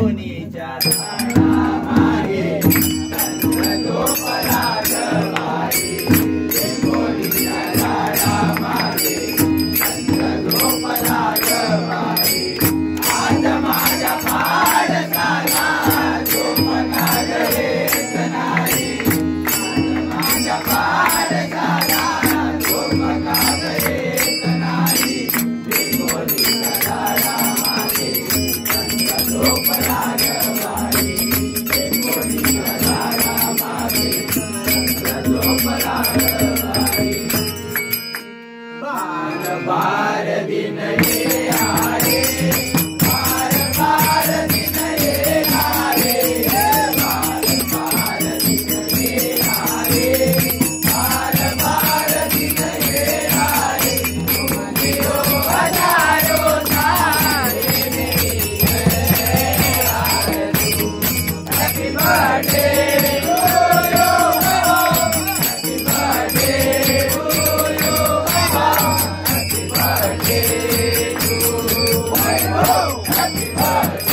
मुनीच्या झाडामागे चंद्र झोपला ग बाई. लिंबोणीच्या झाडामागे चंद्र झोपला ग बाई. आज माझ्या पाडसाला झोपला ग येत नाही. आज माझ्या पाडसाला झोपला ग येत नाही. लिंबोणीच्या झाडामागे चंद्र झोपला ग बाई. लिंबोणीच्या झाडामागे चंद्र झोपला ग बाई. बार बार दिन ये आले, बार बार दिन ये आले, बार बार दिन ये आले, बार बार दिन ये आले. तुम जियो हजारों साल मेरी है आरज़ू. Happy birthday to you, happy birthday to you, happy birthday to you, happy birthday.